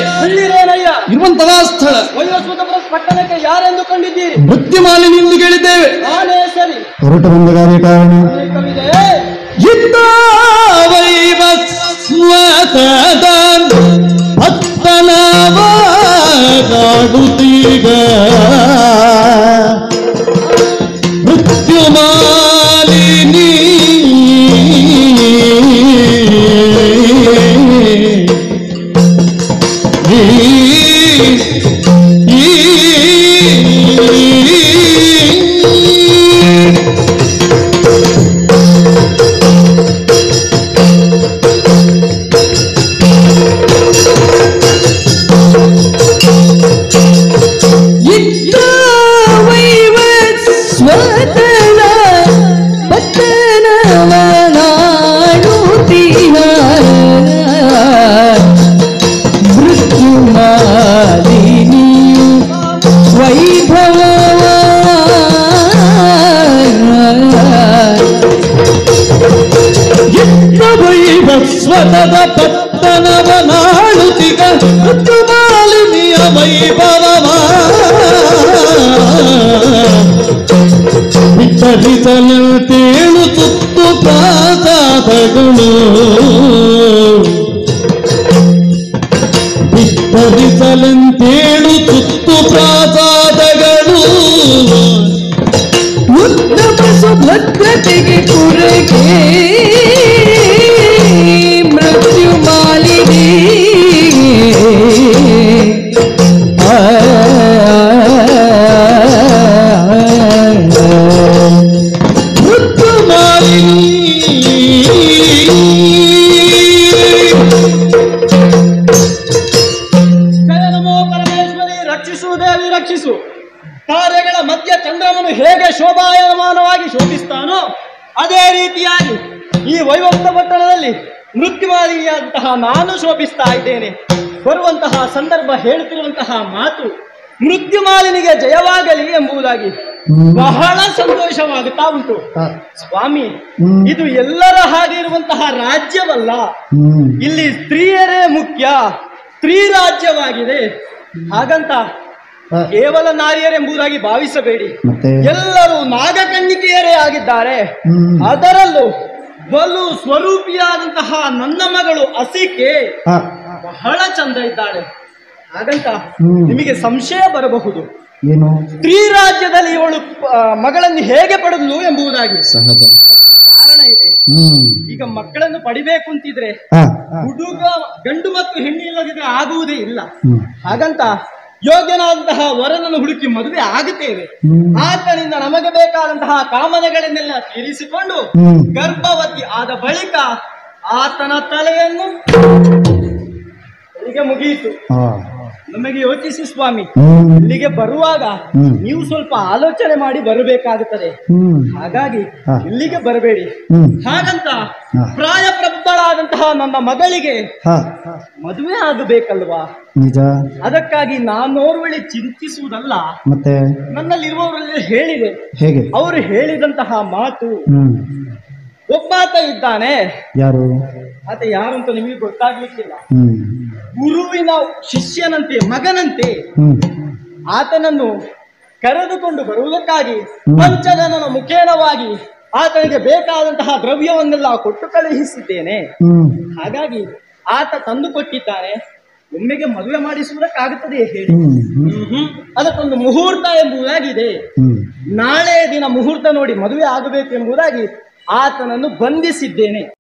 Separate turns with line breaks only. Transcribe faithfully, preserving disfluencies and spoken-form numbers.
ಹಳ್ಳಿರೇನಯ್ಯ
ಇರುವಂತಹ ಸ್ಥಳ
ವೈವಸ್ವತ ಪಟ್ಟಣಕ್ಕೆ ಯಾರೆಂದು ಕಂಡಿದ್ದೀರಿ?
ಮೃತ್ಯುಮಾಲಿನಿ ಎಂದು ಕೇಳಿದ್ದೇವೆ.
ನಾನೇ ಸರಿ
ಹೊರಟು ಬಂದ ಕಾರ್ಯ ಕಾರಣ
ಕವಿದೆ
ಇದ್ದ ವೈವಸ್ವತದ ಪತ್ತನವ ಕಾಡುತ್ತೀಗ ಮೃತ್ಯುಮಾಲಿನಿ ಸ್ವತದ ಪತ್ತನವ ನಾಳುತ್ತಿಗ ಮೃತ್ಯುಮಾಲಿನಿಯ ವೈಭವವ ವಿತರಿಸಲಂತೇಳು ತುತ್ತು ಪ್ರಾಸಾದಗಳು ವಿತರಿಸಲಂತೇಳು ತುತ್ತು ಪ್ರಾಸಾದಗಳು ಉತ್ತಮ ಸುಭದ್ರತೆಗೆ ಪುರಗೆ ಮೃತ್ಯುಮಾಲಿನಿ ಮೃತ್ಯುಮಾಲಿನಿ
ಜಯ ನಮೋ ಪರಮೇಶ್ವರಿ. ರಕ್ಷಿಸು ದೇವಿ ರಕ್ಷಿಸು. ತಾರೆಗಳ ಮಧ್ಯ ಚಂದ್ರಮನು ಹೇಗೆ ಶೋಭಾಯಮಾನವಾಗಿ ಶೋಭಿಸ್ತಾನೋ ಅದೇ ರೀತಿಯಾಗಿ ಈ ವೈವಸ್ತ ಪಟ್ಟಣದಲ್ಲಿ ಮೃತ್ಯುಮಾಲಿನಿಯಾದಂತಹ ನಾನು ಶೋಭಿಸ್ತಾ ಇದ್ದೇನೆ. ಬರುವಂತಹ ಸಂದರ್ಭ ಹೇಳುತ್ತಿರುವಂತಹ ಮಾತು ಮೃತ್ಯುಮಾಲಿನಿಗೆ ಜಯವಾಗಲಿ ಎಂಬುದಾಗಿ ಬಹಳ ಸಂತೋಷವಾಗುತ್ತಾ ಉಂಟು. ಸ್ವಾಮಿ, ಇದು ಎಲ್ಲರ ಹಾಗೆ ಇರುವಂತಹ ರಾಜ್ಯವಲ್ಲ. ಇಲ್ಲಿ ಸ್ತ್ರೀಯರೇ ಮುಖ್ಯ, ಸ್ತ್ರೀ ರಾಜ್ಯವಾಗಿದೆ. ಹಾಗಂತ ಕೇವಲ ನಾರಿಯರೆಂಬುದಾಗಿ ಭಾವಿಸಬೇಡಿ. ಎಲ್ಲರೂ ನಾಗಕನ್ನಿಕೆಯರೇ ಆಗಿದ್ದಾರೆ. ಅದರಲ್ಲೂ ಬಲು ಸ್ವರೂಪಿಯಾದಂತಹ ನನ್ನ ಮಗಳು ಅಸಿಕೆ ಬಹಳ ಚಂದ ಇದ್ದಾಳೆ. ಹಾಗಂತ ನಿಮಗೆ ಸಂಶಯ ಬರಬಹುದು,
ಏನು
ಸ್ತ್ರೀ ರಾಜ್ಯದಲ್ಲಿ ಇವಳು ಮಗಳನ್ನು ಹೇಗೆ ಪಡೆದಳು ಎಂಬುದಾಗಿ.
ಸಹಜ
ಕಾರಣ ಇದೆ. ಈಗ ಮಕ್ಕಳನ್ನು ಪಡಿಬೇಕು ಅಂತಿದ್ರೆ ಹುಡುಗ ಗಂಡು ಮತ್ತು ಹೆಣ್ಣು ಇಲ್ಲದಿದ್ರೆ ಆಗುವುದೇ ಇಲ್ಲ. ಹಾಗಂತ ಯೋಗ್ಯನಾದಂತಹ ವರನನ್ನು ಹುಡುಕಿ ಮದುವೆ ಆಗುತ್ತೇವೆ. ಆತನಿಂದ ನಮಗೆ ಬೇಕಾದಂತಹ ಕಾಮನೆಗಳನ್ನೆಲ್ಲ ತೀರಿಸಿಕೊಂಡು ಗರ್ಭವತಿ ಆದ ಬಳಿಕ ಆತನ ತಲೆಯನ್ನು ಇಲ್ಲಿಗೆ ಮುಗಿಯಿತು. ನಮಗೆ ಯೋಚಿಸಿ ಸ್ವಾಮಿ, ಇಲ್ಲಿಗೆ ಬರುವಾಗ ನೀವು ಸ್ವಲ್ಪ ಆಲೋಚನೆ ಮಾಡಿ ಬರಬೇಕಾಗುತ್ತದೆ. ಹಾಗಾಗಿ ಇಲ್ಲಿಗೆ ಬರಬೇಡಿ. ಹಾಗಂತ ಪ್ರಾಯ ಪ್ರಬುದ್ಧಳಾದಂತಹ ನನ್ನ ಮಗಳಿಗೆ ಮದುವೆ ಆಗಬೇಕಲ್ವಾ?
ನಿಜ.
ಅದಕ್ಕಾಗಿ ನಾನೋರ್ವಳಿ ಚಿಂತಿಸುವುದಲ್ಲ,
ಮತ್ತೆ
ನನ್ನಲ್ಲಿರುವವರಲ್ಲಿ ಹೇಳಿದೆ.
ಹೇಗೆ?
ಅವರು ಹೇಳಿದಂತಹ ಮಾತು, ಒಬ್ಬಾತ ಇದ್ದಾನೆ.
ಯಾರು
ಆತ ಯಾರು ಅಂತ ನಿಮಗೆ ಗೊತ್ತಾಗ್ಲಿಕ್ಕಿಲ್ಲ. ಗುರುವಿನ ಶಿಷ್ಯನಂತೆ, ಮಗನಂತೆ ಆತನನ್ನು ಕರೆದುಕೊಂಡು ಬರುವುದಕ್ಕಾಗಿ ಪಂಚಜನನ ಮುಖೇನವಾಗಿ ಆತನಿಗೆ ಬೇಕಾದಂತಹ ದ್ರವ್ಯವನ್ನೆಲ್ಲ ಕೊಟ್ಟು ಕಳುಹಿಸಿದ್ದೇನೆ. ಹಾಗಾಗಿ ಆತ ತಂದು ಕೊಟ್ಟಿದ್ದಾನೆ. ಒಮ್ಮೆಗೆ ಮದುವೆ ಮಾಡಿಸುವುದಕ್ಕಾಗುತ್ತದೆ ಹೇಳಿ? ಅದಕ್ಕೊಂದು ಮುಹೂರ್ತ ಎಂಬುದಾಗಿದೆ. ನಾಳೆ ದಿನ ಮುಹೂರ್ತ ನೋಡಿ ಮದುವೆ ಆಗಬೇಕು ಎಂಬುದಾಗಿ ಆತನನ್ನು ಬಂಧಿಸಿದ್ದೇನೆ.